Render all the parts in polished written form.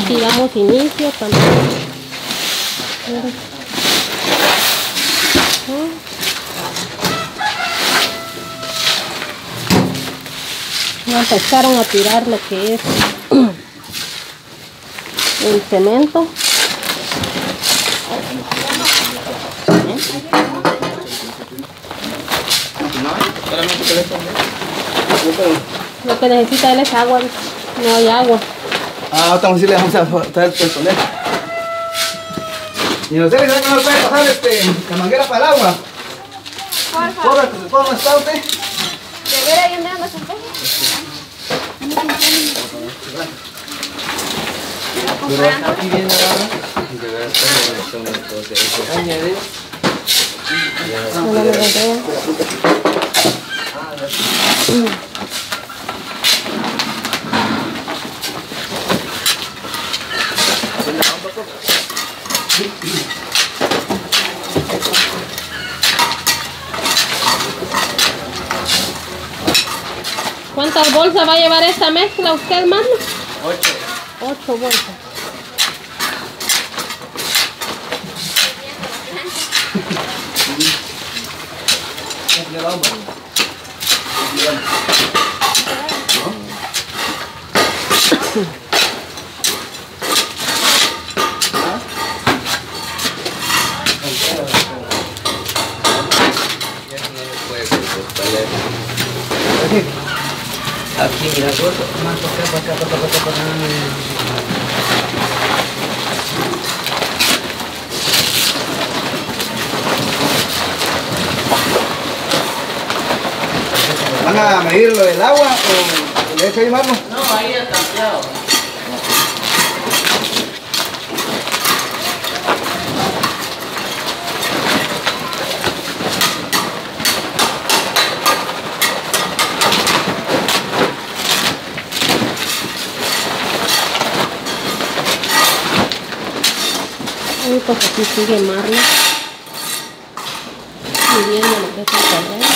Aquí damos inicio también. Ya empezaron a tirar lo que es el cemento. Lo que necesita él es agua, no hay agua. Ah, estamos le vamos a traer el soler. Y ustedes no me puede pasar la manguera para el agua. Por favor. ¿Cómo está usted? ¿De ver ahí andando su peje? Pero aquí viene ahora. De ver añadir. ¿Cuántas bolsas va a llevar esta mezcla usted, hermano? 8. 8 bolsas. Aquí mira, gordo, más para acá. ¿Van a medir lo del agua o le echo ahí, Marlon? No, ahí está tapeado. Y pues aquí sigue Marlon midiendo lo que es el terreno.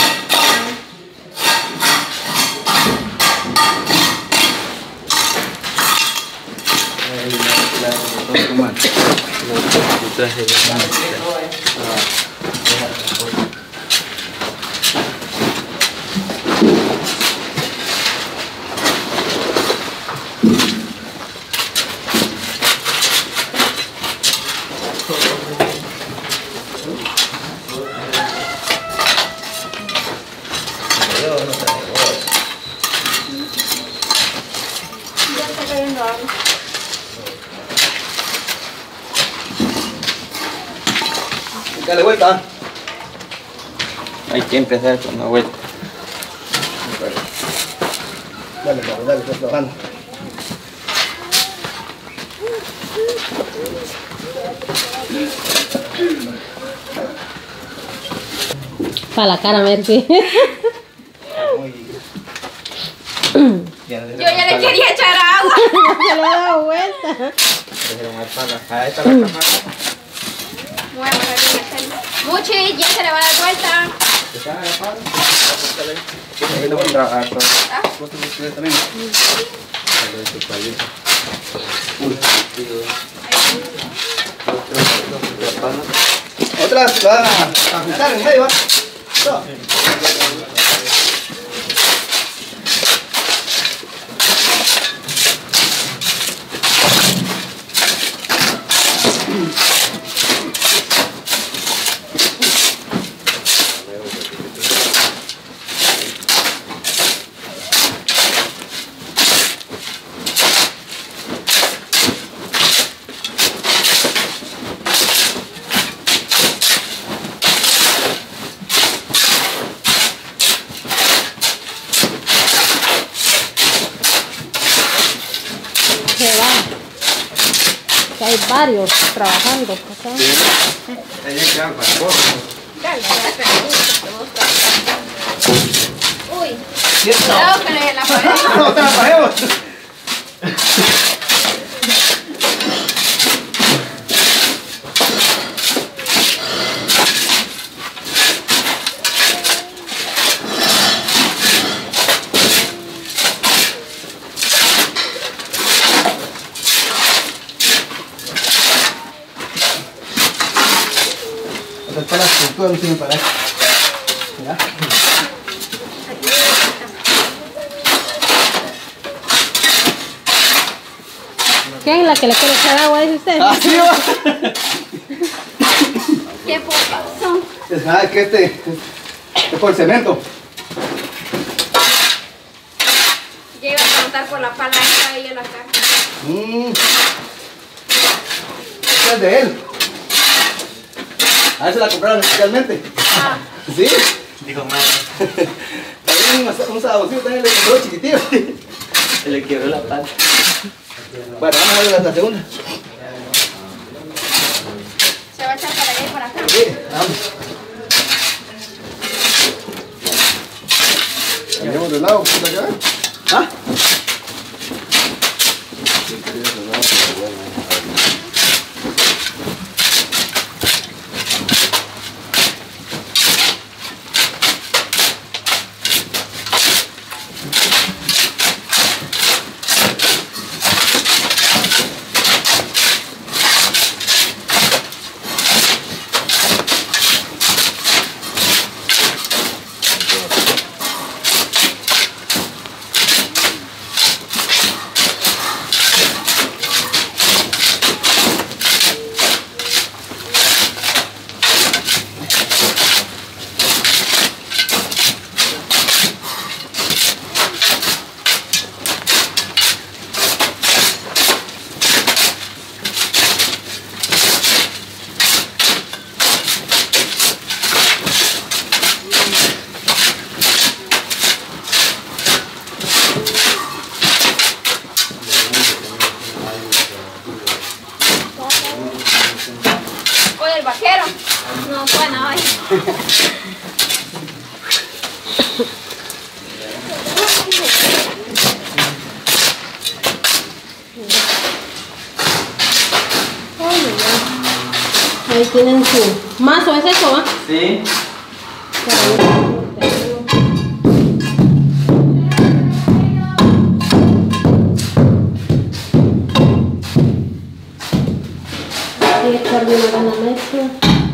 Ya está cayendo agua. Dale vuelta. Hay que empezar con una vuelta. Dale, estoy trabajando. Para la cara, a ver si. Yo ya le quería echar agua. Se le ha dado vuelta. Ahí está la cámara. Bueno, Muchi, ya se le va a dar vuelta. Ahí lo voy a trabajar todo. Ustedes también. Otras van a ajustar en medio, ¿va? No. Se va. Que hay varios trabajando acá. Ahí quedan para vos. Dale, uy, ¿Cierto? cuidado que le la pared. No, te la paremos. para las tortugas no sirven para eso. Mira. ¿Qué es la que le quiere echar agua, dice usted? ¡Ah, sí, va! Qué pocas son. Es nada que es por cemento. Yo iba a preguntar por la palanca y yo la caja. Esta es de él. A ver, se la compraron especialmente. Ah, ¿Sí? Dijo mal. También un saboncito también le compró chiquitillo. Se le quebró la pata. Bueno, vamos a ver la segunda. se va a echar para allá y para acá. Sí, vamos. Cambiamos de lado, ¿por acá? ¿Ah? Oye, el vaquero. No, bueno, ay. Ahí tienen su mazo, ¿es eso, va? Sí. Hay que echarle una buena mezcla.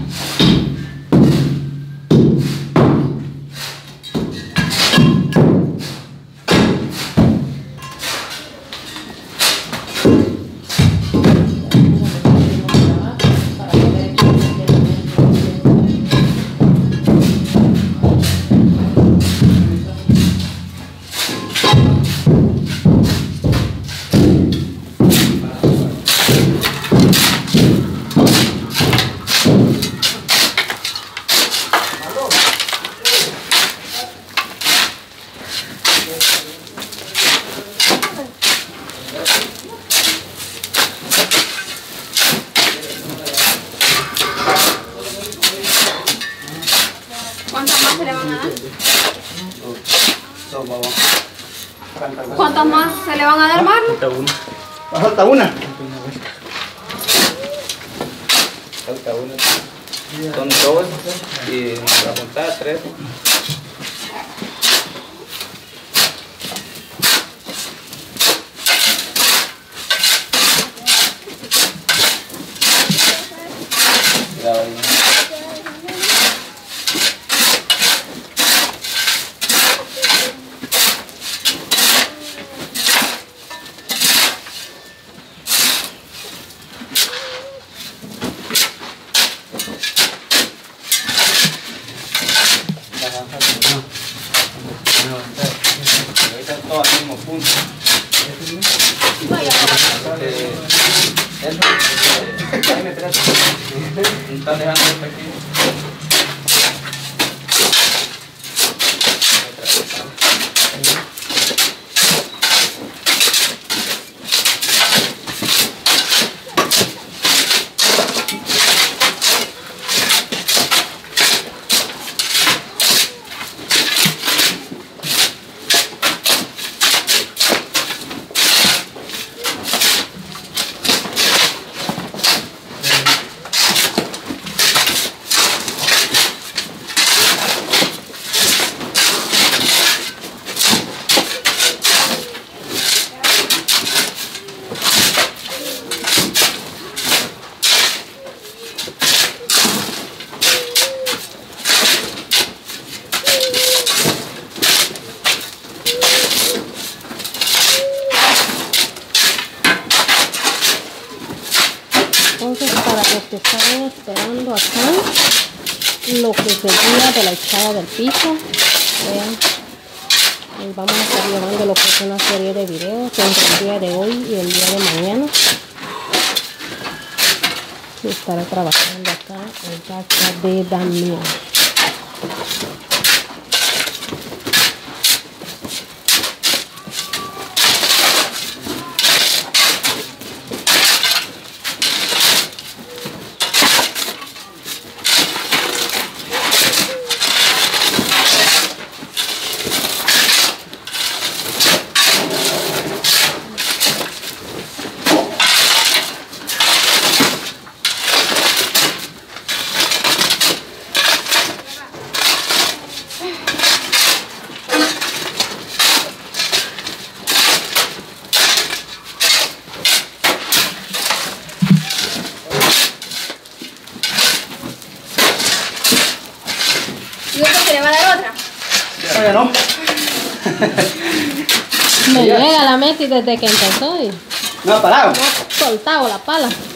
¿Cuántas más se le van a dar? ¿Cuántas más se le van a dar, Marlon? Falta uno. Falta una. Falta uno. Son dos y la juntada tres. Ahorita todo al mismo punto. Están dejando esto aquí. para los que estaban esperando acá lo que seguía de la echada del piso. Vean, y vamos a estar llevando lo que es una serie de videos entre el día de hoy y el día de mañana. Y estaré trabajando acá en casa de Damián. ¿Y otro se le va a dar otra? Oye, ¿no? Me llega la Messi desde que empezó y No ha parado. no ha soltado la pala.